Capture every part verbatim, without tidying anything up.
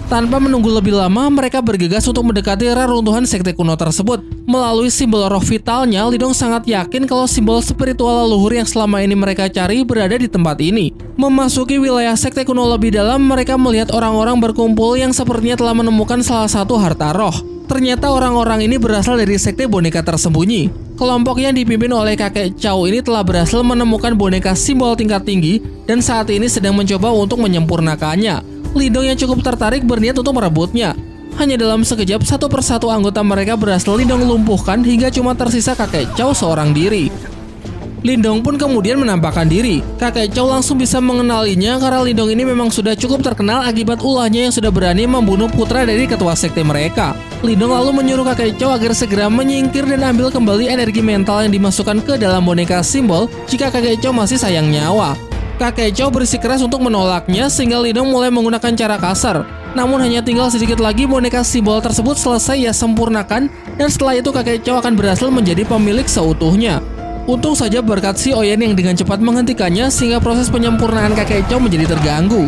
Tanpa menunggu lebih lama, mereka bergegas untuk mendekati reruntuhan sekte kuno tersebut. Melalui simbol roh vitalnya, Lindong sangat yakin kalau simbol spiritual leluhur yang selama ini mereka cari berada di tempat ini. Memasuki wilayah sekte kuno lebih dalam, mereka melihat orang-orang berkumpul yang sepertinya telah menemukan salah satu harta roh. Ternyata orang-orang ini berasal dari sekte boneka tersembunyi. Kelompok yang dipimpin oleh kakek Chow ini telah berhasil menemukan boneka simbol tingkat tinggi dan saat ini sedang mencoba untuk menyempurnakannya. Lindong yang cukup tertarik berniat untuk merebutnya. Hanya dalam sekejap, satu persatu anggota mereka berhasil Lindong lumpuhkan hingga cuma tersisa kakek Chow seorang diri. Lindong pun kemudian menampakkan diri. Kakek Chow langsung bisa mengenalinya karena Lindong ini memang sudah cukup terkenal akibat ulahnya yang sudah berani membunuh putra dari ketua sekte mereka. Lindong lalu menyuruh kakek Chow agar segera menyingkir dan ambil kembali energi mental yang dimasukkan ke dalam boneka simbol jika kakek Chow masih sayang nyawa. Kakek Chow bersikeras untuk menolaknya sehingga Lindong mulai menggunakan cara kasar. Namun hanya tinggal sedikit lagi boneka simbol tersebut selesai ia sempurnakan dan setelah itu kakek Chow akan berhasil menjadi pemilik seutuhnya. Untung saja berkat si Oyen yang dengan cepat menghentikannya sehingga proses penyempurnaan kakek Chow menjadi terganggu.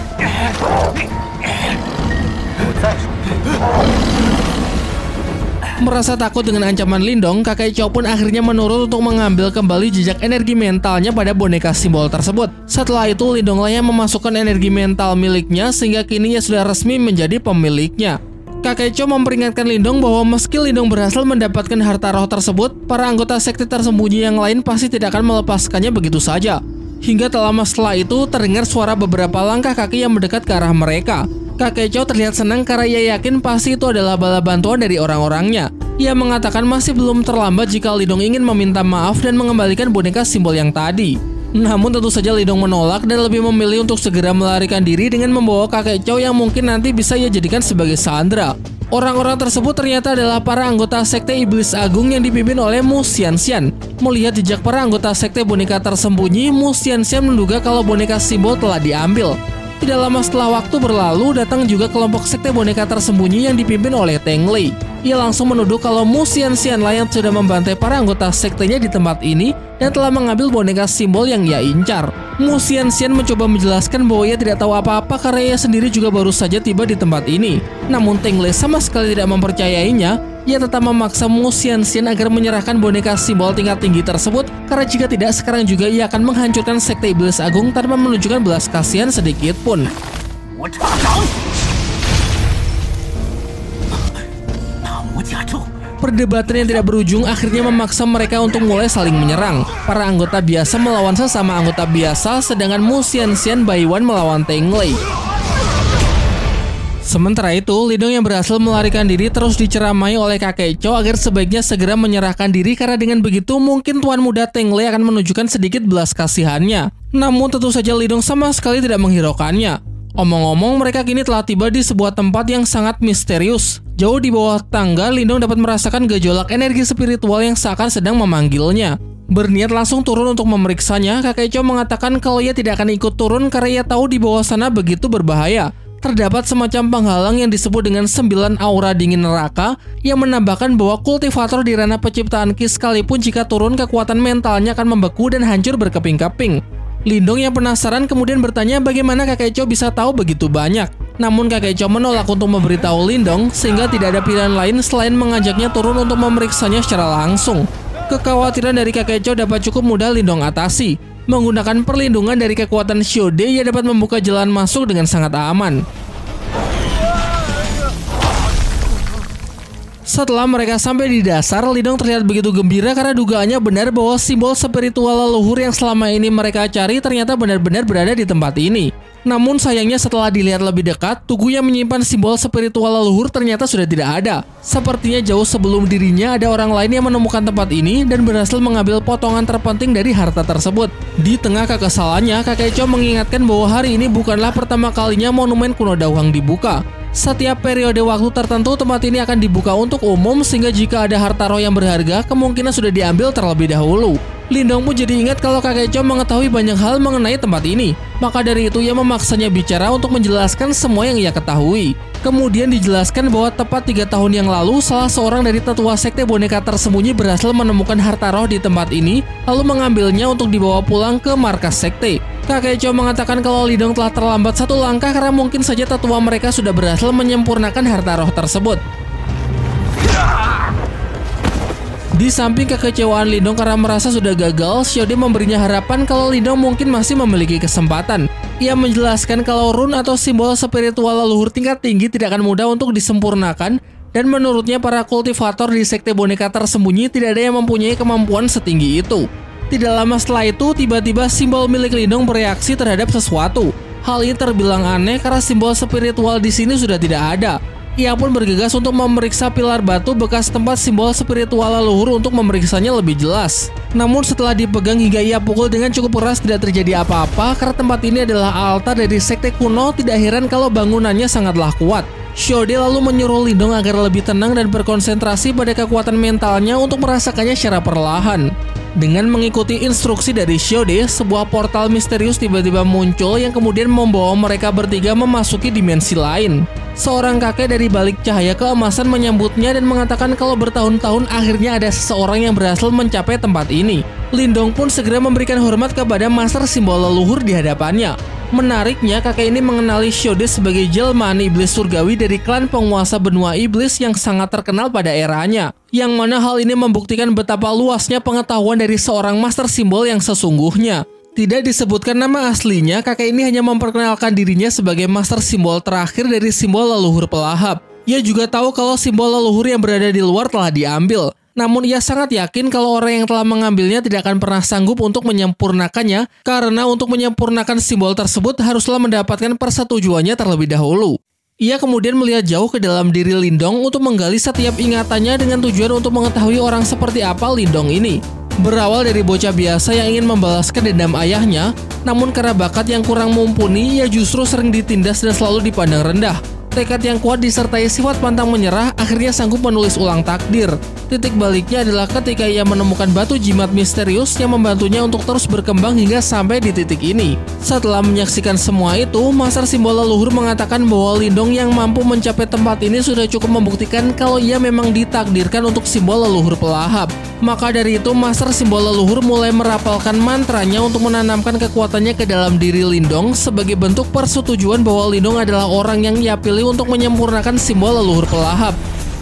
Merasa takut dengan ancaman Lindong, kakek Chow pun akhirnya menurut untuk mengambil kembali jejak energi mentalnya pada boneka simbol tersebut. Setelah itu, Lindong lah yang memasukkan energi mental miliknya sehingga kini ia sudah resmi menjadi pemiliknya. Kakek Chow memperingatkan Lindong bahwa meski Lindong berhasil mendapatkan harta roh tersebut, para anggota sekte tersembunyi yang lain pasti tidak akan melepaskannya begitu saja. Hingga tak lama setelah itu, terdengar suara beberapa langkah kaki yang mendekat ke arah mereka. Kakek Chow terlihat senang karena ia yakin pasti itu adalah bala bantuan dari orang-orangnya. Ia mengatakan masih belum terlambat jika Lindong ingin meminta maaf dan mengembalikan boneka simbol yang tadi. Namun tentu saja Lindong menolak dan lebih memilih untuk segera melarikan diri dengan membawa kakek Chow yang mungkin nanti bisa ia jadikan sebagai sandera. Orang-orang tersebut ternyata adalah para anggota sekte iblis agung yang dipimpin oleh Mu Xianxian. Melihat jejak para anggota sekte boneka tersembunyi, Mu Xianxian menduga kalau boneka simbol telah diambil. Tidak lama setelah waktu berlalu, datang juga kelompok sekte boneka tersembunyi yang dipimpin oleh Teng Lei. Ia langsung menuduh kalau Mu Xianxian lah yang sudah membantai para anggota sektenya di tempat ini dan telah mengambil boneka simbol yang ia incar. Mu Xianxian mencoba menjelaskan bahwa ia tidak tahu apa-apa karena ia sendiri juga baru saja tiba di tempat ini. Namun Teng Lei sama sekali tidak mempercayainya. Ia tetap memaksa Mu Xianxian agar menyerahkan boneka simbol tingkat tinggi tersebut karena jika tidak sekarang juga ia akan menghancurkan sekte iblis agung tanpa menunjukkan belas kasihan sedikit pun. Perdebatan yang tidak berujung akhirnya memaksa mereka untuk mulai saling menyerang. Para anggota biasa melawan sesama anggota biasa, sedangkan Mu Xianxian Baiwan melawan Teng Lei. Sementara itu, Lindong yang berhasil melarikan diri terus diceramai oleh kakek Chow agar sebaiknya segera menyerahkan diri karena dengan begitu mungkin tuan muda Teng Lei akan menunjukkan sedikit belas kasihannya. Namun tentu saja Lindong sama sekali tidak menghiraukannya. Omong-omong, mereka kini telah tiba di sebuah tempat yang sangat misterius. Jauh di bawah tangga, Lindong dapat merasakan gejolak energi spiritual yang seakan sedang memanggilnya. Berniat langsung turun untuk memeriksanya, kakek Chow mengatakan kalau ia tidak akan ikut turun karena ia tahu di bawah sana begitu berbahaya. Terdapat semacam penghalang yang disebut dengan sembilan aura dingin neraka yang menambahkan bahwa kultivator di ranah penciptaan Ki sekalipun jika turun kekuatan mentalnya akan membeku dan hancur berkeping-keping. Lindong yang penasaran kemudian bertanya bagaimana kakek Chow bisa tahu begitu banyak. Namun kakek Chow menolak untuk memberitahu Lindong sehingga tidak ada pilihan lain selain mengajaknya turun untuk memeriksanya secara langsung. Kekhawatiran dari kakek Chow dapat cukup mudah Lindong atasi. Menggunakan perlindungan dari kekuatan Xiode, ia dapat membuka jalan masuk dengan sangat aman. Setelah mereka sampai di dasar, Lindong terlihat begitu gembira karena dugaannya benar bahwa simbol spiritual leluhur yang selama ini mereka cari ternyata benar-benar berada di tempat ini. Namun sayangnya setelah dilihat lebih dekat, tugu yang menyimpan simbol spiritual leluhur ternyata sudah tidak ada. Sepertinya jauh sebelum dirinya ada orang lain yang menemukan tempat ini dan berhasil mengambil potongan terpenting dari harta tersebut. Di tengah kekesalannya, kakek Chow mengingatkan bahwa hari ini bukanlah pertama kalinya monumen kuno Dauhang dibuka. Setiap periode waktu tertentu tempat ini akan dibuka untuk umum sehingga jika ada harta roh yang berharga kemungkinan sudah diambil terlebih dahulu. Lindong pun jadi ingat kalau kakek Chow mengetahui banyak hal mengenai tempat ini. Maka dari itu ia memaksanya bicara untuk menjelaskan semua yang ia ketahui. Kemudian dijelaskan bahwa tepat tiga tahun yang lalu salah seorang dari tetua sekte boneka tersembunyi berhasil menemukan harta roh di tempat ini, lalu mengambilnya untuk dibawa pulang ke markas sekte. Kakek Chow mengatakan kalau Lindong telah terlambat satu langkah karena mungkin saja tetua mereka sudah berhasil menyempurnakan harta roh tersebut. Di samping kekecewaan Lindong karena merasa sudah gagal, Xiaode memberinya harapan kalau Lindong mungkin masih memiliki kesempatan. Ia menjelaskan kalau rune atau simbol spiritual leluhur tingkat tinggi tidak akan mudah untuk disempurnakan, dan menurutnya para kultivator di sekte boneka tersembunyi tidak ada yang mempunyai kemampuan setinggi itu. Tidak lama setelah itu, tiba-tiba simbol milik Lindong bereaksi terhadap sesuatu. Hal ini terbilang aneh karena simbol spiritual di sini sudah tidak ada. Ia pun bergegas untuk memeriksa pilar batu bekas tempat simbol spiritual leluhur untuk memeriksanya lebih jelas. Namun setelah dipegang hingga ia pukul dengan cukup keras tidak terjadi apa-apa karena tempat ini adalah altar dari sekte kuno. Tidak heran kalau bangunannya sangatlah kuat. Xiaode lalu menyuruh Lindong agar lebih tenang dan berkonsentrasi pada kekuatan mentalnya untuk merasakannya secara perlahan. Dengan mengikuti instruksi dari Xiaode, sebuah portal misterius tiba-tiba muncul yang kemudian membawa mereka bertiga memasuki dimensi lain. Seorang kakek dari balik cahaya keemasan menyambutnya dan mengatakan kalau bertahun-tahun akhirnya ada seseorang yang berhasil mencapai tempat ini. Lindong pun segera memberikan hormat kepada master simbol leluhur di hadapannya. Menariknya, kakek ini mengenali Xiaode sebagai jelmaan iblis surgawi dari klan penguasa benua iblis yang sangat terkenal pada eranya. Yang mana hal ini membuktikan betapa luasnya pengetahuan dari seorang master simbol yang sesungguhnya. Tidak disebutkan nama aslinya, kakek ini hanya memperkenalkan dirinya sebagai master simbol terakhir dari simbol leluhur pelahap. Ia juga tahu kalau simbol leluhur yang berada di luar telah diambil. Namun ia sangat yakin kalau orang yang telah mengambilnya tidak akan pernah sanggup untuk menyempurnakannya, karena untuk menyempurnakan simbol tersebut haruslah mendapatkan persetujuannya terlebih dahulu. Ia kemudian melihat jauh ke dalam diri Lindong untuk menggali setiap ingatannya dengan tujuan untuk mengetahui orang seperti apa Lindong ini. Berawal dari bocah biasa yang ingin membalaskan dendam ayahnya, namun karena bakat yang kurang mumpuni, ia justru sering ditindas dan selalu dipandang rendah. Tekad yang kuat disertai sifat pantang menyerah akhirnya sanggup menulis ulang takdir. Titik baliknya adalah ketika ia menemukan batu jimat misterius yang membantunya untuk terus berkembang hingga sampai di titik ini. Setelah menyaksikan semua itu, master simbol leluhur mengatakan bahwa Lindong yang mampu mencapai tempat ini sudah cukup membuktikan kalau ia memang ditakdirkan untuk simbol leluhur pelahap. Maka dari itu, master simbol leluhur mulai merapalkan mantranya untuk menanamkan kekuatannya ke dalam diri Lindong sebagai bentuk persetujuan bahwa Lindong adalah orang yang ia pilih untuk menyempurnakan simbol leluhur pelahap.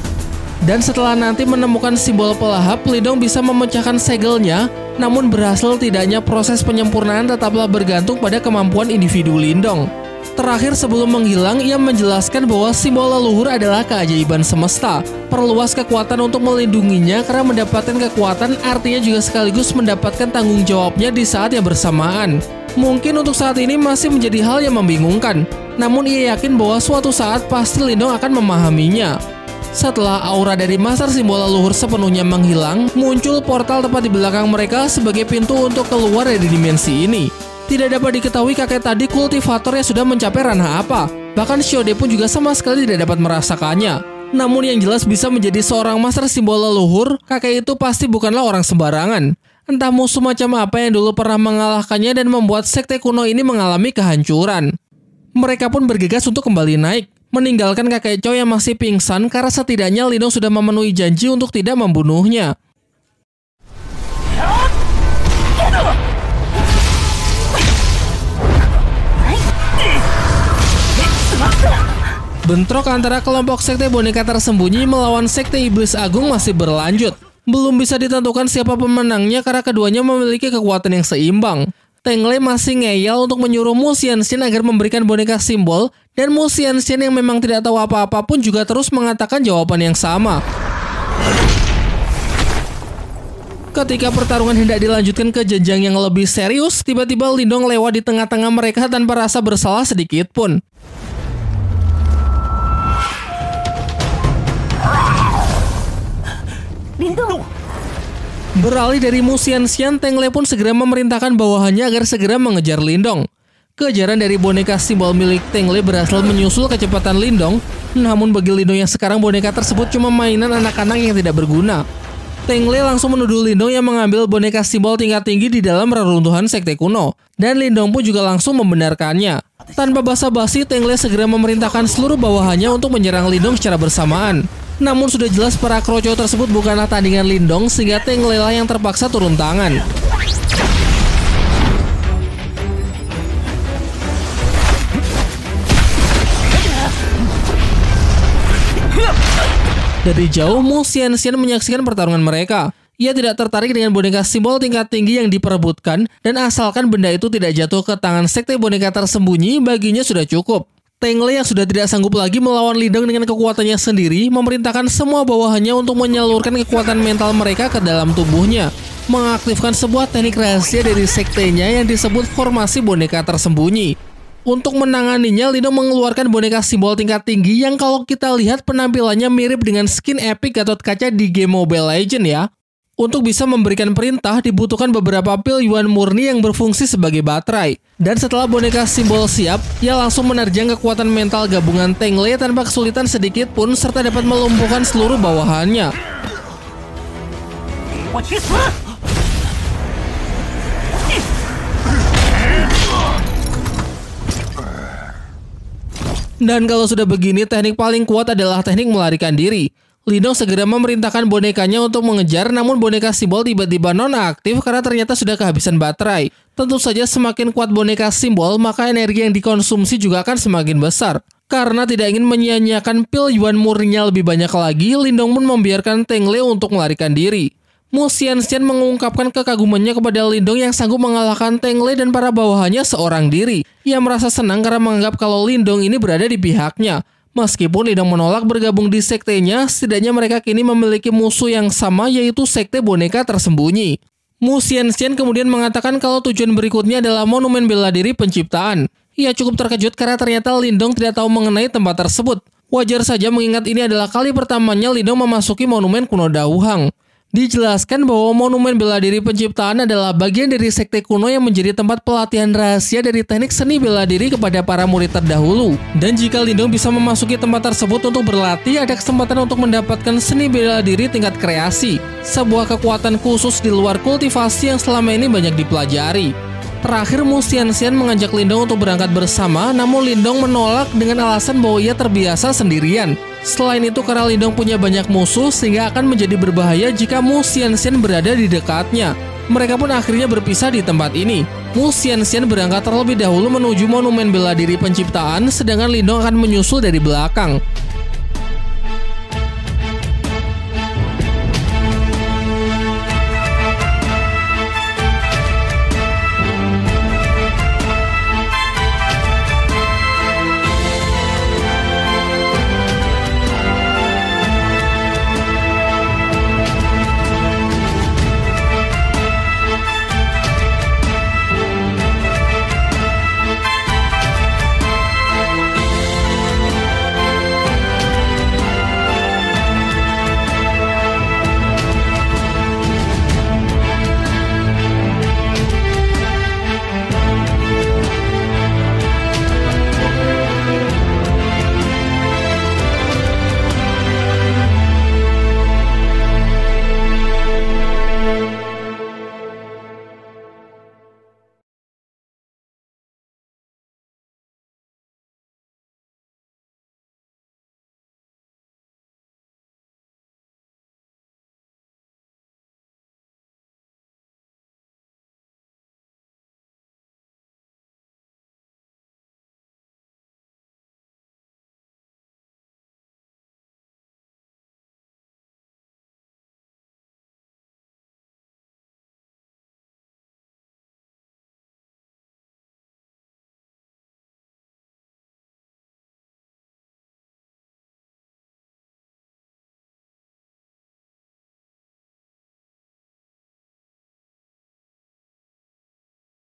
Dan setelah nanti menemukan simbol pelahap, Lindong bisa memecahkan segelnya, namun berhasil tidaknya proses penyempurnaan tetaplah bergantung pada kemampuan individu Lindong. Terakhir sebelum menghilang, ia menjelaskan bahwa simbol leluhur adalah keajaiban semesta. Perluas kekuatan untuk melindunginya karena mendapatkan kekuatan artinya juga sekaligus mendapatkan tanggung jawabnya di saat yang bersamaan. Mungkin untuk saat ini masih menjadi hal yang membingungkan, namun ia yakin bahwa suatu saat pasti Lindong akan memahaminya. Setelah aura dari master simbol leluhur sepenuhnya menghilang, muncul portal tepat di belakang mereka sebagai pintu untuk keluar dari dimensi ini. Tidak dapat diketahui kakek tadi kultivatornya sudah mencapai ranah apa. Bahkan Xiaode pun juga sama sekali tidak dapat merasakannya. Namun yang jelas bisa menjadi seorang master simbol leluhur, kakek itu pasti bukanlah orang sembarangan. Entah musuh macam apa yang dulu pernah mengalahkannya dan membuat sekte kuno ini mengalami kehancuran. Mereka pun bergegas untuk kembali naik, meninggalkan kakek Chow yang masih pingsan karena setidaknya Lindong sudah memenuhi janji untuk tidak membunuhnya. Bentrok antara kelompok sekte boneka tersembunyi melawan sekte iblis agung masih berlanjut. Belum bisa ditentukan siapa pemenangnya karena keduanya memiliki kekuatan yang seimbang. Teng Lei masih ngeyel untuk menyuruh Mu Xianxian agar memberikan boneka simbol, dan Mu Xianxian yang memang tidak tahu apa-apa pun juga terus mengatakan jawaban yang sama. Ketika pertarungan hendak dilanjutkan ke jenjang yang lebih serius, tiba-tiba Lindong lewat di tengah-tengah mereka tanpa rasa bersalah sedikit pun. Lindong! Beralih dari Mu Xianxian, Teng Lei pun segera memerintahkan bawahannya agar segera mengejar Lindong. Kejaran dari boneka simbol milik Teng Lei berhasil menyusul kecepatan Lindong, namun bagi Lindong yang sekarang boneka tersebut cuma mainan anak-anak yang tidak berguna. Tengle langsung menuduh Lindong yang mengambil boneka simbol tingkat tinggi di dalam reruntuhan sekte kuno. Dan Lindong pun juga langsung membenarkannya. Tanpa basa-basi, Tengle segera memerintahkan seluruh bawahannya untuk menyerang Lindong secara bersamaan. Namun sudah jelas para kroco tersebut bukanlah tandingan Lindong, sehingga Tengle lah yang terpaksa turun tangan. Dari jauh, Mu Xianxian menyaksikan pertarungan mereka. Ia tidak tertarik dengan boneka simbol tingkat tinggi yang diperebutkan, dan asalkan benda itu tidak jatuh ke tangan sekte boneka tersembunyi, baginya sudah cukup. Tengle yang sudah tidak sanggup lagi melawan Lindong dengan kekuatannya sendiri, memerintahkan semua bawahannya untuk menyalurkan kekuatan mental mereka ke dalam tubuhnya, mengaktifkan sebuah teknik rahasia dari sektenya yang disebut formasi boneka tersembunyi. Untuk menanganinya, Lindong mengeluarkan boneka simbol tingkat tinggi yang kalau kita lihat penampilannya mirip dengan skin epic Gatot Kaca di game Mobile Legends ya. Untuk bisa memberikan perintah, dibutuhkan beberapa pil Yuan murni yang berfungsi sebagai baterai. Dan setelah boneka simbol siap, ia langsung menerjang kekuatan mental gabungan Tengle tanpa kesulitan sedikit pun, serta dapat melumpuhkan seluruh bawahannya. Dan kalau sudah begini, teknik paling kuat adalah teknik melarikan diri. Lindong segera memerintahkan bonekanya untuk mengejar, namun boneka simbol tiba-tiba nonaktif karena ternyata sudah kehabisan baterai. Tentu saja semakin kuat boneka simbol, maka energi yang dikonsumsi juga akan semakin besar. Karena tidak ingin menyia-nyiakan pil Yuan murninya lebih banyak lagi, Lindong pun membiarkan Tengle untuk melarikan diri. Mu Xianxian mengungkapkan kekagumannya kepada Lindong yang sanggup mengalahkan Tengle dan para bawahannya seorang diri. Ia merasa senang karena menganggap kalau Lindong ini berada di pihaknya. Meskipun Lindong menolak bergabung di sektenya, setidaknya mereka kini memiliki musuh yang sama, yaitu sekte boneka tersembunyi. Mu Xianxian kemudian mengatakan kalau tujuan berikutnya adalah monumen bela diri penciptaan. Ia cukup terkejut karena ternyata Lindong tidak tahu mengenai tempat tersebut. Wajar saja mengingat ini adalah kali pertamanya Lindong memasuki monumen kuno Dauhang. Dijelaskan bahwa monumen bela diri penciptaan adalah bagian dari sekte kuno yang menjadi tempat pelatihan rahasia dari teknik seni bela diri kepada para murid terdahulu. Dan jika Lindong bisa memasuki tempat tersebut untuk berlatih, ada kesempatan untuk mendapatkan seni bela diri tingkat kreasi, sebuah kekuatan khusus di luar kultivasi yang selama ini banyak dipelajari. Terakhir, Mu Xianxian mengajak Lindong untuk berangkat bersama, namun Lindong menolak dengan alasan bahwa ia terbiasa sendirian. Selain itu, karena Lindong punya banyak musuh, sehingga akan menjadi berbahaya jika Mu Xianxian berada di dekatnya. Mereka pun akhirnya berpisah di tempat ini. Mu Xianxian berangkat terlebih dahulu menuju monumen bela diri penciptaan, sedangkan Lindong akan menyusul dari belakang.